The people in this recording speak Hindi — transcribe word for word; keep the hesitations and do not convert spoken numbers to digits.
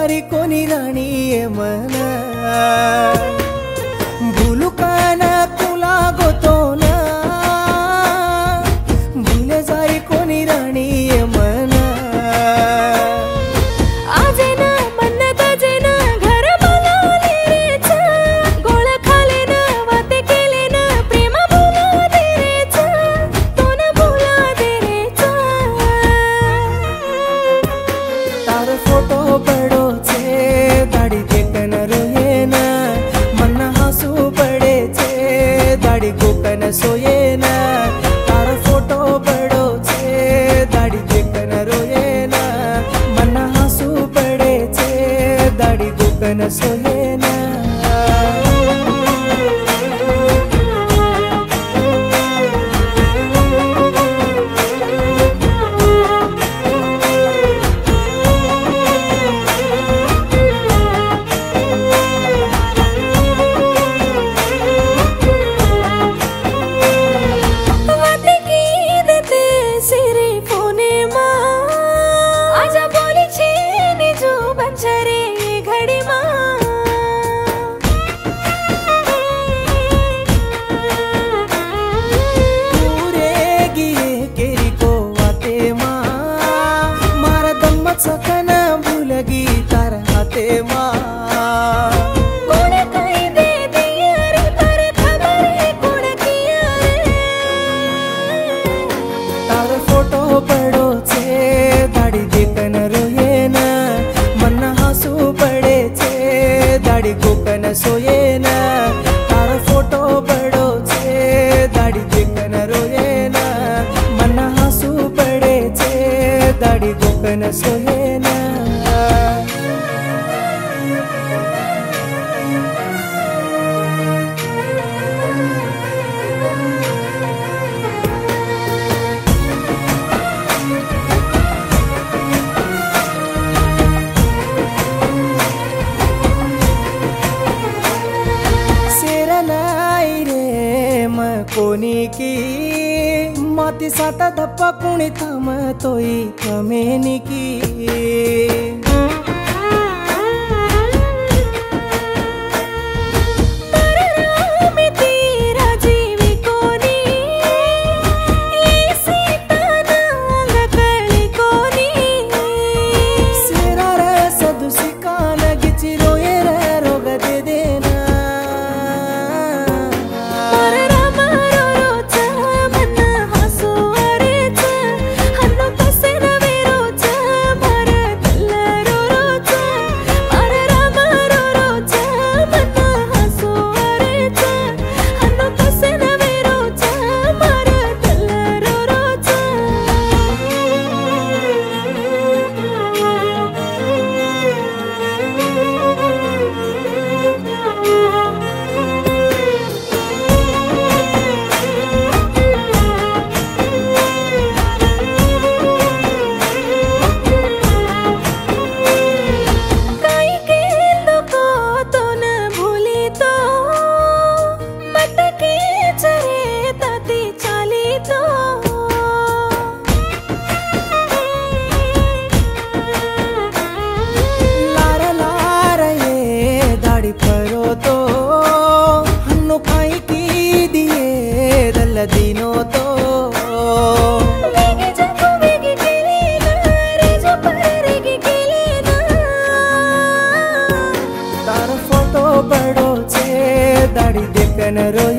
सारी कोनी राणी ये मना भूलू काना कुला गोतो ना भूले सारी कोनी राणी ये मना आजे ना मन्नत जे ना घर बोलावले रे चा गोळ खाले ना वाते केले ना प्रेम भुला दे रे चा तो ना भुला दे रे चा तार फोटो पड़ो छे दाढ़ी देखन रोए ना मन हंसू पड़े छे दाढ़ी गोकन सोए ना तार फोटो पड़ो छे दाढ़ी देखन रोए ना मन हंसू पड़े छे दाढ़ी गोकन सोए ना वाते की देते सिरे फोने मां आजा बोली छे ने जो बंचरे ये घड़ी मां पूरे गिए केरी को वाते मां मारा दम सकना भूलगी तार हाथे मां कोण कई दे दिया रे पर खबर है कोण किया रे तार फोटो पड़ो छे दाढ़ी देखन रोए ना मन हंसू पड़े छे दाढ़ी गोकन सोए ना तार फोटो पड़ो छे दाढ़ी देखन रोए ना मन हंसू पड़े छे दाढ़ी गोकन सोए ना सेरनाई रे म कोनी की माती साता धप्पा कुणी थाम तोई कमेनी की पररामे तेरा जीवी कोनी ये सीता नांग कळी कोनी सेरा रे सदुसी कान गिची रोए रे रोग दे देना पररामा रो रोचा मन हसू अरेचा हन्नो तसे नवे रोचा मर तल्ल रो रोचा पररामा रो रोचा मन हसू अरेचा हन्नो तसे नवे रोचा मर तल्ल रो रोचा काई केंदो को तो न भूली तो मटके चरे ताती चाली तो लार लार ये दाढ़ी परो तो हन्नो खाई की दिए दल दिनो तो वेगे जाको वेगे केले ना रे जो पर रेगे केले ना तार फोटो पड़ो छे दाढ़ी देखन रो